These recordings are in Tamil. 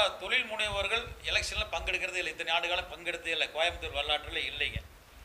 தொழில் முனைவோர்கள் எலெக்ஷனில் பங்கெடுக்கிறதே இல்லை. இத்தனை ஆண்டு காலம் பங்கெடுத்தே இல்லை. கோயம்புத்தூர் வரலாற்றில் இல்லைங்க.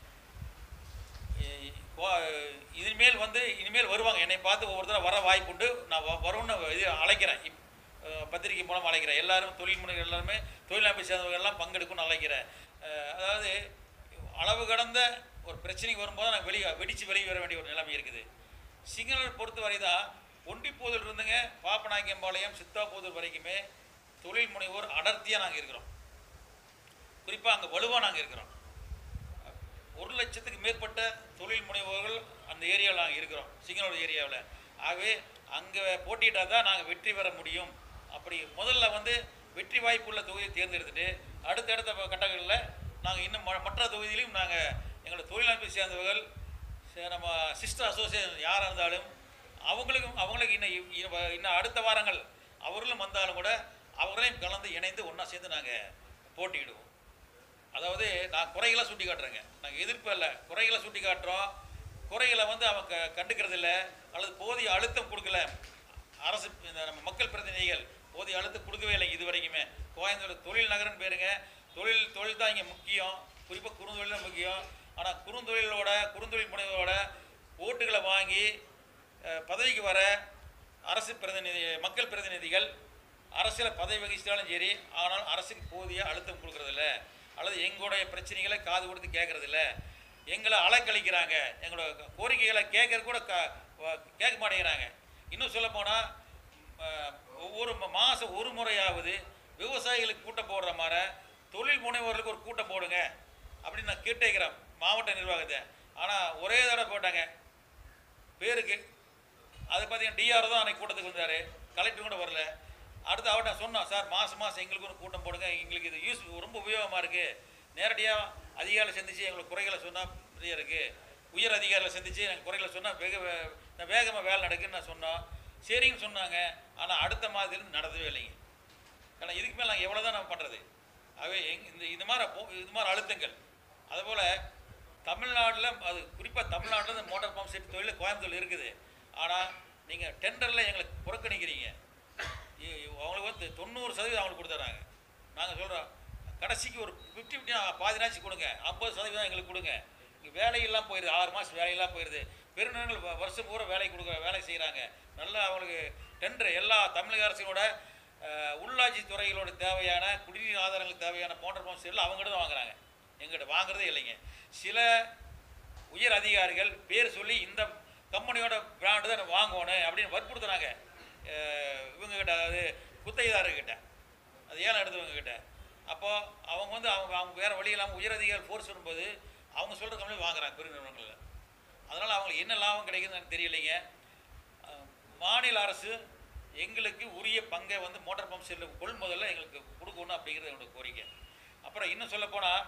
இனிமேல் வருவாங்க. என்னை பார்த்து ஒவ்வொருத்தரும் வர வாய்ப்பு உண்டு. நான் வரும்னு இது அழைக்கிறேன். பத்திரிகை மூலம் அழைக்கிறேன். எல்லாரும் தொழில் முனைவர் எல்லாருமே தொழிலமைப்பு சேர்ந்தவர்கள்லாம் பங்கெடுக்கணும்னு அழைக்கிறேன். அதாவது அளவு கடந்த ஒரு பிரச்சனைக்கு வரும்போது நாங்கள் வெடித்து வெளியே வர வேண்டிய ஒரு நிலைமை இருக்குது. சிங்களர் பொறுத்தவரை தான் ஒண்டிப்போதூர் இருந்துங்க பாப்பநாயக்கம்பாளையம் சித்தாப்போதூர் வரைக்குமே தொழில் முனைவோர் அடர்த்தியாக நாங்கள் இருக்கிறோம். குறிப்பாக அங்கே வலுவாக நாங்கள் இருக்கிறோம். 1 லட்சத்துக்கு மேற்பட்ட தொழில் முனைவோர்கள் அந்த ஏரியாவில் நாங்கள் இருக்கிறோம், சிங்களூர் ஏரியாவில். ஆகவே அங்கே போட்டிட்டால் தான் நாங்கள் வெற்றி பெற முடியும். அப்படி முதல்ல வெற்றி வாய்ப்புள்ள தொகுதியை தேர்ந்தெடுத்துட்டு அடுத்தடுத்த கட்டங்களில் நாங்கள் இன்னும் மற்ற தொகுதியிலையும் நாங்கள் எங்களோட தொழிலமைப்பை சேர்ந்தவர்கள், நம்ம சிஸ்டர் அசோசியேஷன் யாராக இருந்தாலும் அவங்களுக்கு இன்னும் அடுத்த வாரங்கள் அவர்களும் வந்தாலும் கூட அவர்களையும் கலந்து இணைந்து ஒன்றா சேர்ந்து நாங்கள் போட்டியிடுவோம். அதாவது நான் குறைகளை சுட்டி காட்டுறேங்க. நாங்கள் எதிர்ப்பு இல்லை, குறைகளை சுட்டி காட்டுறோம். குறைகளை அவங்க கண்டுக்கிறது இல்லை அல்லது போதிய அழுத்தம் கொடுக்கல. அரசு நம்ம மக்கள் பிரதிநிதிகள் போதிய அழுத்தம் கொடுக்கவே இல்லை இது வரைக்குமே. கோயம்புத்தூர் தொழில் நகரன்னு பேருங்க. தொழில் தான் இங்கே முக்கியம். குறிப்பாக குறுந்தொழில் தான் முக்கியம். ஆனால் குறுந்தொழில் முனைவோட ஓட்டுகளை வாங்கி பதவிக்கு வர மக்கள் பிரதிநிதிகள் அரசியல் பதவி வகிச்சாலும் சரி, ஆனால் அரசுக்கு போதிய அழுத்தம் கொடுக்கறதில்ல அல்லது எங்களுடைய பிரச்சனைகளை காது கொடுத்து கேட்கறதில்ல. எங்களை அலக்கழிக்கிறாங்க. எங்களோட கோரிக்கைகளை கேட்கறது கூட கேட்க மாட்டேங்கிறாங்க. இன்னும் சொல்ல போனால் ஒவ்வொரு மாதம் ஒரு முறையாவது விவசாயிகளுக்கு கூட்டம் போடுற மாதிரி தொழில் முனைவோர்களுக்கு ஒரு கூட்டம் போடுங்க அப்படின்னு நான் கேட்டேக்கிறேன் மாவட்ட நிர்வாகத்தை. ஆனால் ஒரே தடவை போட்டாங்க பேருக்கு. அது பார்த்தீங்கன்னா டிஆர் தான் அன்றைக்கி கூட்டத்துக்கு வந்தார், கலெக்டர் கூட வரல. அடுத்து அவர்கிட்ட சொன்னோம், சார் மாதம் எங்களுக்கு ஒரு கூட்டம் போடுங்க, எங்களுக்கு இது ரொம்ப உபயோகமாக இருக்குது. நேரடியாக அதிகாரிகளை சந்தித்து எங்களுக்கு குறைகளை சொன்னால் நிறைய இருக்குது. உயர் அதிகாரிகளை சந்தித்து எனக்கு குறைகளை சொன்னால் வேகமாக வேலை நடக்குன்னு நான் சொன்னோம். சரின்னு சொன்னாங்க. ஆனால் அடுத்த மாதத்துலேருந்து நடந்தவே இல்லைங்க. ஏன்னா இதுக்கு மேலே நாங்கள் எவ்வளோ தான் நம்ம பண்ணுறது. ஆகவே இது மாதிரி அழுத்தங்கள். அதுபோல் தமிழ்நாட்டில் அது குறிப்பாக தமிழ்நாட்டில் இந்த மோட்டார் பம்ப் செட் தொழில் கோயம்புத்தூர் இருக்குது. ஆனால் நீங்கள் டெண்டரில் எங்களுக்கு புறக்கணிக்கிறீங்க. அவங்களுக்கு 90% அவங்களுக்கு கொடுத்துட்றாங்க. நாங்கள் சொல்கிறோம் கடைசிக்கு ஒரு 50-50 பாதினாச்சு கொடுங்க, 50% எங்களுக்கு கொடுங்க. இங்கே வேலையெல்லாம் போயிடுது, 6 மாதம் வேலையெல்லாம் போயிடுது. பெருநிறுவனங்கள் வருஷம் பூரா வேலை செய்கிறாங்க. நல்லா அவங்களுக்கு டெண்டர் எல்லா தமிழக அரசினோட உள்ளாட்சி துறைகளோட தேவையான குடிநீர் ஆதாரங்களுக்கு தேவையான மோட்டார் பம்ப் செட் அவங்ககிட்ட தான் வாங்குறாங்க, எங்கிட்ட வாங்குறதே இல்லைங்க. சில உயர் அதிகாரிகள் பேர் சொல்லி இந்த கம்பெனியோட பிராண்டு தான் வாங்கணும் அப்படின்னு வற்புறுத்துறாங்க இவங்ககிட்ட, அதாவது குத்தகைதாரர்கிட்ட, அது ஏன் எடுத்தவங்ககிட்ட. அப்போது அவங்க அவங்க வேறு வழி இல்லாமல் உயர் அதிகாரி ஃபோர்ஸ் வரும்போது அவங்க சொல்கிற கம்பெனி வாங்குறாங்க பெரு நிறுவனங்களில். அதனால் அவங்களுக்கு என்ன லாபம் கிடைக்குதுன்னு எனக்கு தெரியலைங்க. மாநில அரசு எங்களுக்கு உரிய பங்கை மோட்டார் பம்ப் செட் கொள்முதலில் எங்களுக்கு கொடுக்கணும் அப்படிங்கிறது என்னோட கோரிக்கை. அப்புறம் இன்னும் சொல்லப்போனால்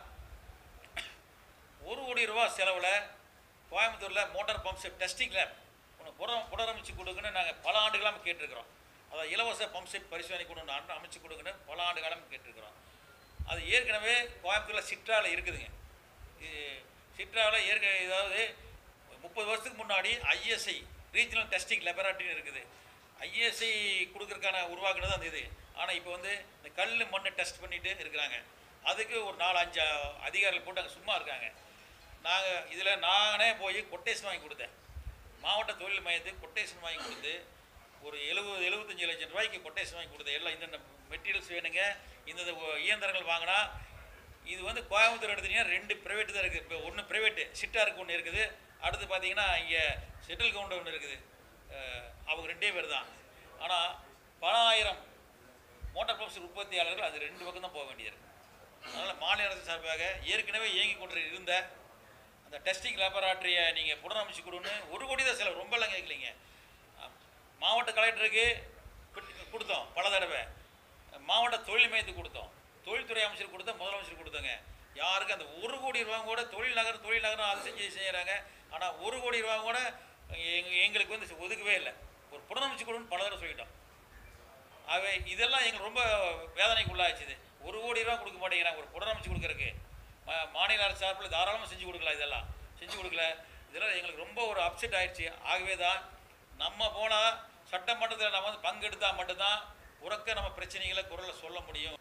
1 கோடி ரூபா செலவில் கோயம்புத்தூரில் motor pump set testing lab புனரமைச்சு கொடுக்குன்னு நாங்கள் பல ஆண்டுகளாக கேட்டிருக்கிறோம். அதாவது இலவச பம்ப் செட் பரிசோதனை கொண்டு அமைச்சு கொடுக்குன்னு பல ஆண்டு காலம் கேட்டிருக்கிறோம். அது ஏற்கனவே கோயம்புத்தூரில் சிட்ராவில் இருக்குதுங்க. சிட்ராவில் ஏதாவது 30 வருஷத்துக்கு முன்னாடி ISI ரீஜனல் டெஸ்டிங் லெபரட்டரின்னு இருக்குது. ISI கொடுக்குறதுக்கான உருவாக்குனது அந்த இது. ஆனால் இப்போ இந்த கல் மண்ணை டெஸ்ட் பண்ணிட்டு இருக்கிறாங்க. அதுக்கு ஒரு 4-5 அதிகாரிகள் போட்டு அங்கே சும்மா இருக்காங்க. நானே போய் கொட்டேஷன் வாங்கி கொடுத்தேன். மாவட்ட தொழில் மையத்துக்கு கொட்டேஷன் வாங்கி கொடுத்து ஒரு 70-75 லட்சம் ரூபாய்க்கு கொட்டேஷன் வாங்கி கொடுத்தேன். எல்லாம் இந்த மெட்டீரியல்ஸ் வேணுங்க, இந்த இயந்திரங்கள் வாங்கினா. இது கோயம்புத்தூர் எடுத்தீங்கன்னா 2 ப்ரைவேட்டு தான் இருக்குது. இப்போ ஒன்று ப்ரைவேட்டு சிட்டாருக்கு ஒன்று இருக்குது. அடுத்து பார்த்தீங்கன்னா இங்கே செட்டில் கவுண்டர் ஒன்று இருக்குது. அவங்க 2 பேர் தான். ஆனால் பல ஆயிரம் மோட்டார் பம்ப்ஸ் உற்பத்தியாளர்கள் அது 2 பக்கம் தான் போக வேண்டியது இருக்குது. அதனால் மாநில அரசு சார்பாக ஏற்கனவே இயங்கி கொண்டு இருந்த அந்த டெஸ்டிங் லேபரட்டரியை நீங்கள் புனரமைச்சு கொடுன்னு 1 கோடி தான் செலவு, ரொம்பலாம் கேட்கலிங்க. மாவட்ட கலெக்டருக்கு கொடுத்தோம் பல தடவை, மாவட்ட தொழில் மையத்துக்கு கொடுத்தோம், தொழில்துறை அமைச்சர் கொடுத்தோம், முதலமைச்சர் கொடுத்தோங்க. யாருக்கு அந்த 1 கோடி ரூபா கூட தொழில் நகரம் அது செய்கிறாங்க. ஆனால் 1 கோடி ரூபா கூட எங்களுக்கு ஒதுக்கவே இல்லை. ஒரு புனரமைச்சு கொடுன்னு பல தடவை சொல்லிட்டோம். ஆகவே இதெல்லாம் எங்களுக்கு ரொம்ப வேதனைக்கு உள்ளாச்சுது. 1 கோடி ரூபா கொடுக்க மாட்டேங்கிறாங்க ஒரு புனரமைச்சு கொடுக்குறதுக்கு. மாநில அரசு சார்பில் தாராளமாக செஞ்சு கொடுக்கலாம். இதெல்லாம் செஞ்சு கொடுக்கல. இதெல்லாம் எங்களுக்கு ரொம்ப ஒரு அப்செட் ஆயிடுச்சு. ஆகவே தான் நம்ம போனால் சட்டமன்றத்தில் நம்ம பங்கெடுத்தால் மட்டும்தான் உறக்க நம்ம பிரச்சனைகளை குரலை சொல்ல முடியும்.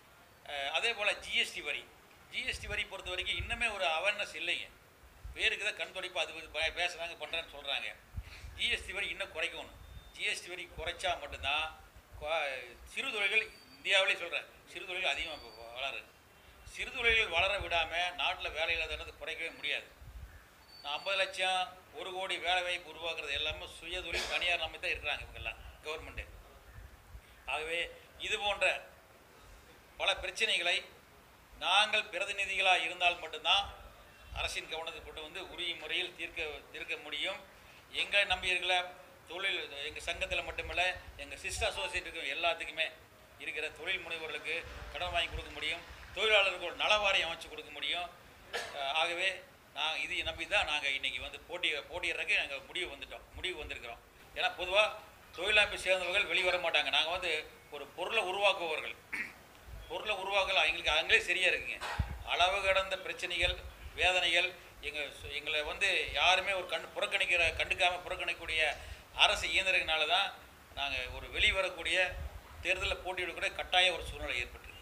அதே போல் ஜிஎஸ்டி வரி பொறுத்த வரைக்கும் இன்னுமே ஒரு அவேர்னஸ் இல்லைங்க. பேருக்கு தான் கண் துடைப்பு அது பேசுகிறாங்க பண்ணுறேன்னு சொல்கிறாங்க. ஜிஎஸ்டி வரி இன்னும் குறைக்கணும். ஜிஎஸ்டி வரி குறைச்சா மட்டும்தான் சிறு தொழில்கள், இந்தியாவிலே சொல்கிறேன், சிறு தொழில்கள் அதிகமாக வளருது. சிறு தொழில்கள் வளர விடாமல் நாட்டில் வேலை இல்லாதது குறைக்கவே முடியாது. நான் 50 லட்சம் 1 கோடி வேலை வாய்ப்பு உருவாக்குறது எல்லாமே சுய தொழில் தனியார் நம்பி தான் இருக்கிறாங்க இவங்கெல்லாம், கவர்மெண்ட்டு. ஆகவே இது போன்ற பல பிரச்சனைகளை நாங்கள் பிரதிநிதிகளாக இருந்தால் மட்டும்தான் அரசின் கவனத்துக்கு கொண்டு வந்து உரிய முறையில் தீர்க்க முடியும். எங்களை நம்பியிருக்கிற தொழில் எங்கள் சங்கத்தில் மட்டுமல்ல, எங்கள் சிஸ்டர் அசோசியேட்டுக்கு எல்லாத்துக்குமே இருக்கிற தொழில் முனைவோர்களுக்கு கடன் வாங்கி கொடுக்க முடியும், தொழிலாளர்களுக்கு ஒரு நலவாரியம் அமைச்சு கொடுக்க முடியும். ஆகவே நாங்கள் இதை நம்பி தான் நாங்கள் இன்றைக்கி வந்து போட்டியிடுறதுக்கு நாங்கள் முடிவு வந்திருக்கிறோம். ஏன்னா பொதுவாக தொழிலமைப்பை சேர்ந்தவர்கள் வெளிவர மாட்டாங்க. நாங்கள் வந்து ஒரு பொருளை உருவாக்குபவர்கள். எங்களுக்கு அவங்களே சரியாக இருக்குங்க. அளவு கடந்த பிரச்சனைகள், வேதனைகள் எங்களை வந்து யாருமே ஒரு கண்டுக்காமல் புறக்கணிக்கக்கூடிய அரசு இயந்திரத்தினால தான் நாங்கள் ஒரு வெளிவரக்கூடிய தேர்தலில் போட்டியிடக்கூடிய கட்டாய ஒரு சூழ்நிலை ஏற்பட்டு